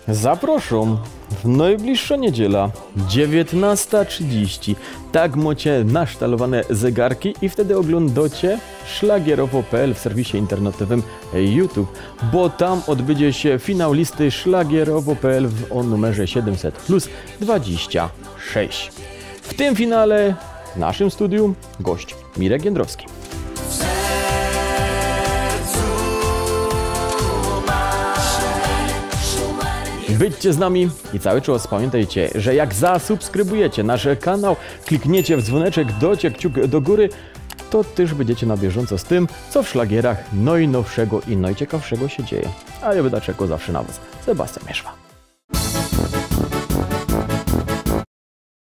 Zaproszą w najbliższa niedziela 19:30. Tak macie nasztalowane zegarki i wtedy oglądacie szlagierowo.pl w serwisie internetowym YouTube, bo tam odbędzie się finał listy szlagierowo.pl o numerze 700+26. W tym finale w naszym studiu gość Mirek Jędrowski. Byćcie z nami i cały czas pamiętajcie, że jak zasubskrybujecie nasz kanał, klikniecie w dzwoneczek, dacie kciuk do góry, to też będziecie na bieżąco z tym, co w szlagierach najnowszego i najciekawszego się dzieje. A ja dlaczego zawsze na was, Sebastian Mieszwa.